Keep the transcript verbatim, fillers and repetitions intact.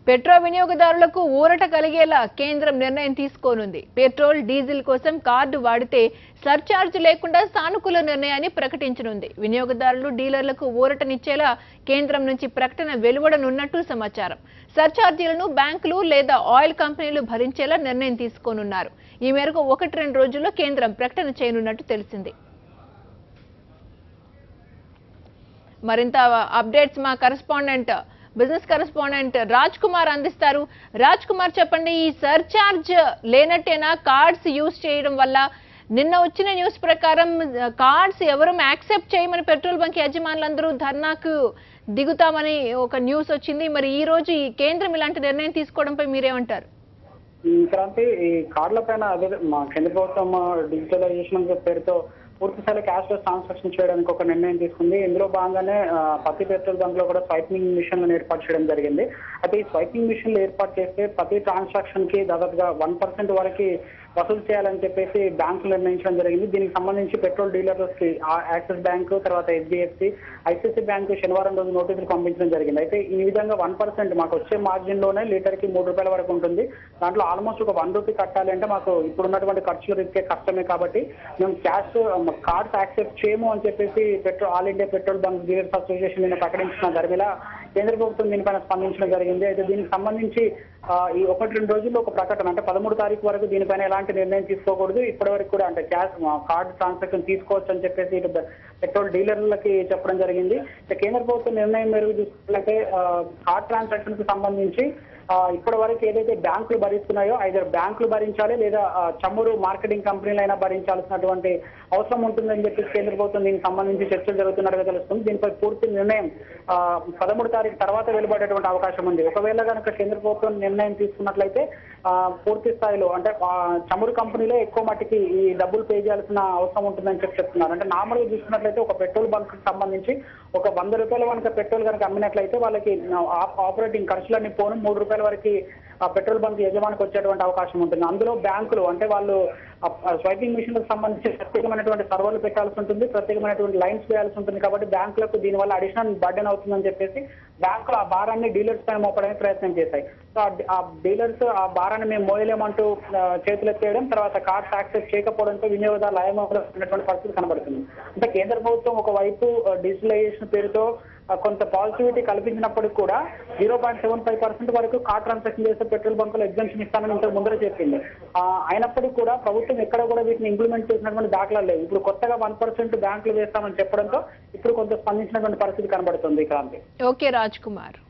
Petrol వినియోగదారులకు ఊరట కలిగేలా కేంద్రం నిర్ణయం తీసుకోనుంది. పెట్రోల్ డీజిల్ కోసం కార్డు వాడితే సర్చార్జ్ లేకుండా సానుకూల నిర్ణయాన్ని ప్రకటించనుంది. వినియోగదారులు డీలర్లకు ఊరటనిచ్చేలా కేంద్రం నుంచి ప్రకటన వెలువడనున్నట్టు సమాచారం. సర్చార్జీలను బ్యాంకులు లేదా ఆయిల్ కంపెనీలు భరించేలా నిర్ణయం తీసుకోనున్నారు. ఈ మేరకు ఒకటి రెండు రోజుల్లో కేంద్రం ప్రకటన చేయనున్నట్టు తెలిసింది. మరింత అప్డేట్స్ మా correspondent business correspondent Raj Kumar అందిస్తారు. రాజ్ కుమార్ చెప్పండి, ఈ సర్చార్జ్ లేనట్టేనా కార్డ్స్ యూజ్ చేయడం వల్ల? నిన్న వచ్చిన న్యూస్ ప్రకారం కార్డ్స్ ఎవరు యాక్సెప్ట్ చేయమని పెట్రోల్ బంక్ యజమానులందరూ ధర్నాకు దిగుతామని ఒక న్యూస్ వచ్చింది. మరి ఈ రోజు ఈ కేంద్రం ఇలాంటి నిర్ణయం తీసుకోవడంపై మీరేమంటారు? క్రాంతి, ఈ కార్డుల పైన అదే మా కేంద్ర ప్రభుత్వం డిజిటలైజేషన్ పేరుతో పూర్తి స్థాయిలో క్యాష్ లెస్ ట్రాన్సాక్షన్ చేయడానికి ఒక నిర్ణయం తీసుకుంది. ఇందులో భాగంగానే ప్రతి పెట్రోల్ బంక్ లో కూడా స్వైపింగ్ మిషన్లను ఏర్పాటు చేయడం జరిగింది. అయితే ఈ స్వైపింగ్ మిషన్లు ఏర్పాటు చేస్తే ప్రతి ట్రాన్సాక్షన్ కి దాదాపుగా వన్ పర్సెంట్ వరకు వసూలు చేయాలని చెప్పేసి బ్యాంకులు నిర్ణయించడం జరిగింది. దీనికి సంబంధించి పెట్రోల్ డీలర్స్ కి యాక్సిస్ బ్యాంకు, తర్వాత హెచ్డిఎఫ్సి, ఐసిఐసిఐ బ్యాంకు శనివారం రోజు నోటీసులు పంపించడం జరిగింది. అయితే ఈ విధంగా వన్ పర్సెంట్ మాకు వచ్చే మార్జిన్ లోనే లీటర్ కి మూడు రూపాయల వరకు ఉంటుంది. దాంట్లో ఆల్మోస్ట్ ఒక వన్ రూపీ కట్టాలి అంటే మాకు ఇప్పుడున్నటువంటి ఖర్చులు రీత్యా కష్టమే. కాబట్టి మేము క్యాష్ కార్డ్స్ యాక్సెప్ట్ చేయము అని చెప్పేసి petrol all India petrol bunk dealers association నిన్న ప్రకటించిన ధర్మిలా కేంద్ర ప్రభుత్వం దీనిపైన స్పందించడం జరిగింది. అయితే దీనికి సంబంధించి ఈ ఒకటి రెండు రోజుల్లో ఒక ప్రకటన, అంటే పదమూడు తారీఖు వరకు దీనిపైన ఎలాంటి నిర్ణయం తీసుకోకూడదు, ఇప్పటి వరకు కూడా అంటే క్యాష్ కార్డ్ ట్రాన్సాక్షన్ తీసుకోవచ్చు అని చెప్పేసి ఇటు పెట్రోల్ డీలర్లకి చెప్పడం జరిగింది. కేంద్ర ప్రభుత్వం నిర్ణయం మేరకు చూసుకుంటే కార్డ్ ట్రాన్సాక్షన్ కి సంబంధించి ఇప్పటి వరకు ఏదైతే బ్యాంకులు భరిస్తున్నాయో ఐదు బ్యాంకులు భరించాలి లేదా చమురు మార్కెటింగ్ కంపెనీలు అయినా భరించాల్సినటువంటి అవసరం ఉంటుందని చెప్పేసి కేంద్ర ప్రభుత్వం దీనికి సంబంధించి చర్చలు జరుగుతున్నట్టుగా తెలుస్తుంది. దీనిపై పూర్తి నిర్ణయం పదమూడు తారీఖు తర్వాత వెలువడేటువంటి అవకాశం ఉంది. ఒకవేళ కనుక కేంద్ర ప్రభుత్వం నిర్ణయం తీసుకున్నట్లయితే పూర్తి స్థాయిలో అంటే చమురు కంపెనీలో ఎక్కువ మట్టికి ఈ డబ్బులు పే చేయాల్సిన అవసరం ఉంటుందని చెప్పి చెప్తున్నారు. అంటే నార్మల్గా చూసుకున్నట్లయితే ఒక పెట్రోల్ బంక్ కి సంబంధించి ఒక వంద రూపాయల కనుక పెట్రోల్ కనుక అమ్మినట్లయితే వాళ్ళకి ఆపరేటింగ్ ఖర్చులన్నీ పోను మూడు రూపాయల వరకు ఆ పెట్రోల్ బంక్ యజమానికి వచ్చేటువంటి అవకాశం ఉంటుంది. అందులో బ్యాంకులు అంటే వాళ్ళు స్వైపింగ్ మిషన్లకు సంబంధించి ప్రత్యేకమైనటువంటి సర్వర్లు పెట్టాల్సి ఉంటుంది, ప్రత్యేకమైనటువంటి లైన్స్ వేయాల్సి ఉంటుంది. కాబట్టి బ్యాంకులకు దీనివల్ల అడిషనల్ బర్డెన్ అవుతుందని చెప్పేసి బ్యాంకులు ఆ భారాన్ని డీలర్స్ పైన మోపడానికి ప్రయత్నం చేశాయి. సో ఆ డీలర్స్ ఆ భారాన్ని మేము మోయలేమంటూ చేతులు ఎత్తేయడం, తర్వాత కార్డ్స్ యాక్సెప్ట్ చేయకపోవడంతో వినియోగదారులు అయమవుతున్నటువంటి పరిస్థితి కనబడుతుంది. అంటే కేంద్ర ప్రభుత్వం ఒకవైపు డిజిటలైజేషన్ పేరుతో కొంత పాజిటివిటీ కల్పించినప్పటికీ కూడా zero point seven five percent వరకు కార్డ్ ట్రాన్సాక్షన్ చేస్తే పెట్రోల్ బంకులు ఎగ్జామ్షన్ ఇస్తామని ఇంతకు ముందర చెప్పింది. అయినప్పటికీ కూడా ప్రభుత్వం ఎక్కడ కూడా వీటిని ఇంప్లిమెంట్ చేసినటువంటి దాఖలాలు లేవు. ఇప్పుడు కొత్తగా వన్ పర్సెంట్ బ్యాంకులు వేస్తామని చెప్పడంతో ఇప్పుడు కొంత స్పందించినటువంటి పరిస్థితి కనబడుతుంది. క్రాంతి. ఓకే రాజ్ కుమార్.